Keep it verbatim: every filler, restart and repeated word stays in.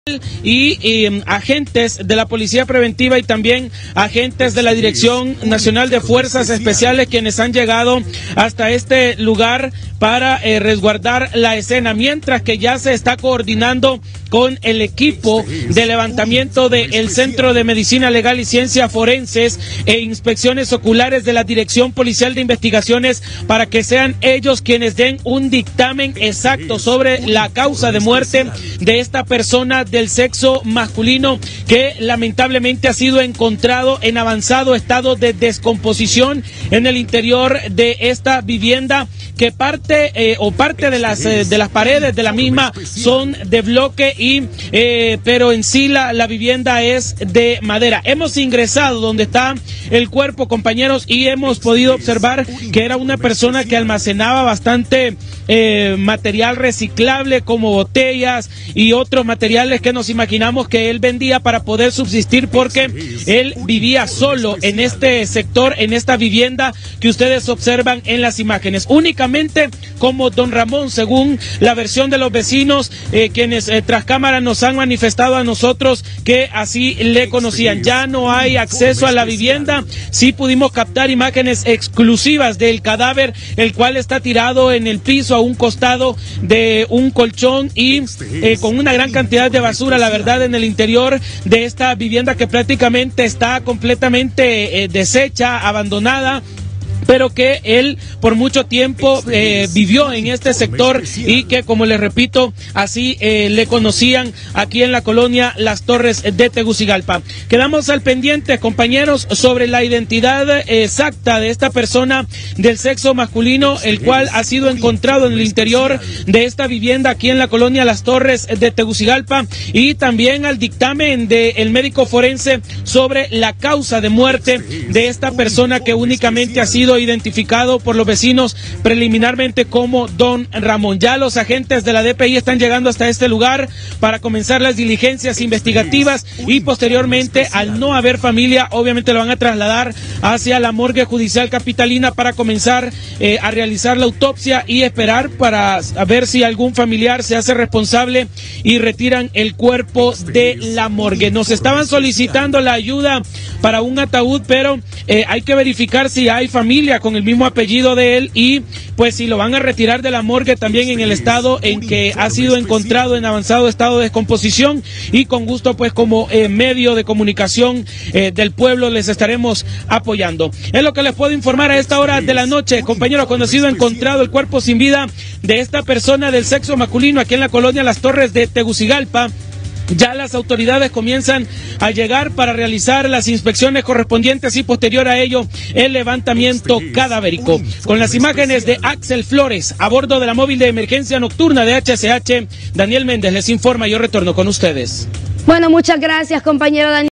Y, y agentes de la Policía Preventiva y también agentes de la Dirección Nacional de Fuerzas Especiales quienes han llegado hasta este lugar para eh, resguardar la escena, mientras que ya se está coordinando con el equipo de levantamiento del Centro de Medicina Legal y Ciencias Forenses e inspecciones oculares de la Dirección Policial de Investigaciones para que sean ellos quienes den un dictamen exacto sobre la causa de muerte de esta persona del sexo masculino que lamentablemente ha sido encontrado en avanzado estado de descomposición en el interior de esta vivienda, que parte eh, o parte de las eh, de las paredes de la misma son de bloque y eh, pero en sí la, la vivienda es de madera. Hemos ingresado donde está el cuerpo, compañeros, y hemos podido observar que era una persona que almacenaba bastante eh, material reciclable como botellas y otros materiales que nos imaginamos que él vendía para poder subsistir, porque él vivía solo en este sector, en esta vivienda que ustedes observan en las imágenes. Únicamente como don Ramón, según la versión de los vecinos, eh, quienes eh, tras cámara nos han manifestado a nosotros que así le conocían. Ya no hay acceso a la vivienda. Sí pudimos captar imágenes exclusivas del cadáver, el cual está tirado en el piso a un costado de un colchón y eh, con una gran cantidad de basura, la verdad, en el interior de esta vivienda que prácticamente está completamente eh, deshecha, abandonada, pero que él por mucho tiempo eh, vivió en este sector y que, como les repito, así eh, le conocían aquí en la colonia Las Torres de Tegucigalpa. Quedamos al pendiente, compañeros, sobre la identidad exacta de esta persona del sexo masculino, el cual ha sido encontrado en el interior de esta vivienda aquí en la colonia Las Torres de Tegucigalpa, y también al dictamen del médico forense sobre la causa de muerte de esta persona que únicamente ha sido identificado por los vecinos preliminarmente como don Ramón. Ya los agentes de la D P I están llegando hasta este lugar para comenzar las diligencias investigativas y posteriormente, al no haber familia, obviamente lo van a trasladar hacia la morgue judicial capitalina para comenzar eh, a realizar la autopsia y esperar para ver si algún familiar se hace responsable y retiran el cuerpo de la morgue. Nos estaban solicitando la ayuda para un ataúd, pero eh, hay que verificar si hay familia con el mismo apellido de él y pues si lo van a retirar de la morgue también en el estado en que ha sido encontrado, en avanzado estado de descomposición, y con gusto pues como eh, medio de comunicación eh, del pueblo les estaremos apoyando. Es lo que les puedo informar a esta hora de la noche, compañeros. Cuando ha sido encontrado el cuerpo sin vida de esta persona del sexo masculino aquí en la colonia Las Torres de Tegucigalpa, ya las autoridades comienzan a llegar para realizar las inspecciones correspondientes y posterior a ello el levantamiento cadavérico. Con las imágenes de Axel Flores a bordo de la móvil de emergencia nocturna de H C H, Daniel Méndez les informa. Yo retorno con ustedes. Bueno, muchas gracias, compañero Daniel.